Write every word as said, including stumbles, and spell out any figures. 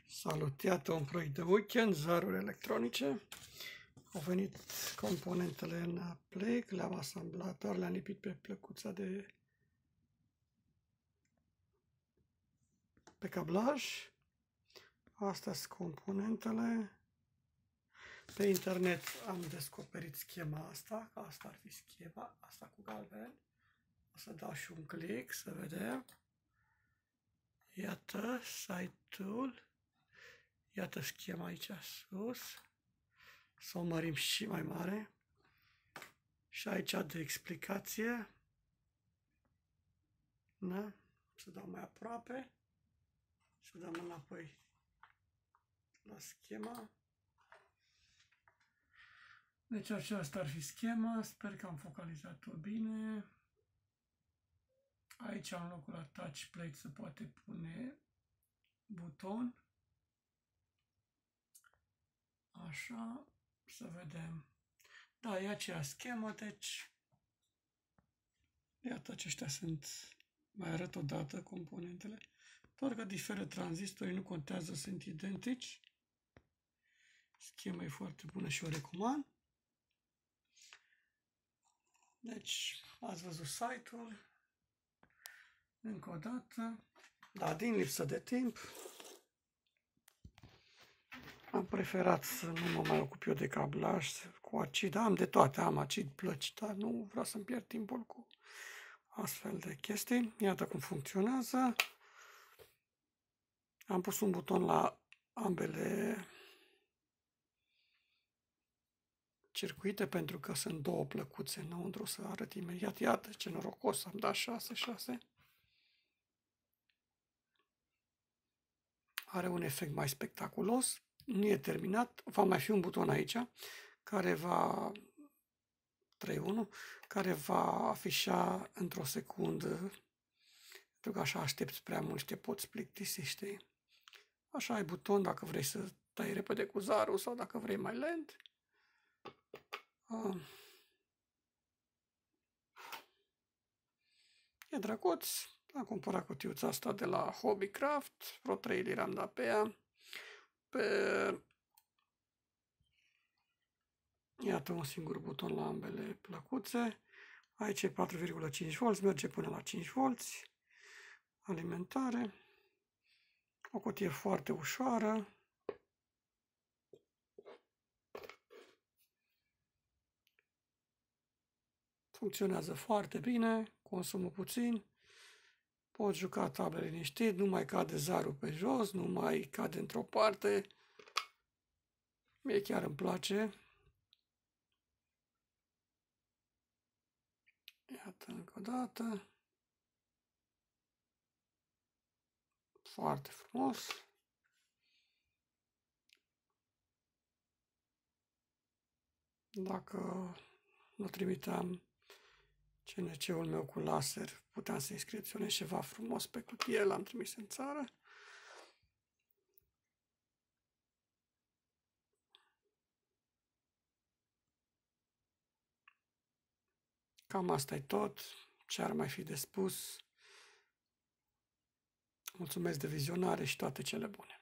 Salut, iată un proiect de weekend, zaruri electronice. Au venit componentele în plec, le-am asamblat, ori le-am lipit pe plăcuța de pe cablaj. Astea sunt componentele. Pe internet am descoperit schema asta, că asta ar fi schema, asta cu galben. O să dau și un click să vedem. Iată site-ul. Iată schema aici sus. Să o mărim și mai mare. Și aici de explicație. Da? Să dau mai aproape. Să dăm înapoi la schema. Deci aceasta ar fi schema. Sper că am focalizat-o bine. Aici, în locul la touch plate, se poate pune buton. Așa, să vedem. Da, e aceeași schemă, deci iată, aceștia sunt, mai arăt o dată componentele, doar că diferă tranzistorii, nu contează, sunt identici. Schema e foarte bună și o recomand. Deci, ați văzut site-ul. Încă o dată. Da, din lipsă de timp, am preferat să nu mă mai ocup eu de cablaj cu acid. Am de toate, am acid, plăci, dar nu vreau să-mi pierd timpul cu astfel de chestii. Iată cum funcționează. Am pus un buton la ambele circuite pentru că sunt două plăcuțe înăuntru, să arăt imediat. Iată ce norocos, am dat șase șase. Are un efect mai spectaculos. Nu e terminat. Va mai fi un buton aici care va trei unu care va afișa într-o secundă, pentru că așa aștepți prea mult și te poți plictisi, știi? Așa ai buton dacă vrei să tai repede cu zarul sau dacă vrei mai lent. E drăguț. Am cumpărat cutiuța asta de la Hobbycraft, vreo trei lire am dat pe ea. Pe... Iată un singur buton la ambele plăcuțe. Aici e patru virgulă cinci volți, merge până la cinci volți. Alimentare. O cutie foarte ușoară. Funcționează foarte bine, consumă puțin. Poți juca table liniștit, nu mai cade zarul pe jos, nu mai cade într-o parte. Mie chiar îmi place. Iată încă o dată. Foarte frumos. Dacă nu trimiteam C N C-ul meu cu laser, puteam să inscripționez ceva frumos pe cutie, l-am trimis în țară. Cam asta e tot. Ce ar mai fi de spus? Mulțumesc de vizionare și toate cele bune.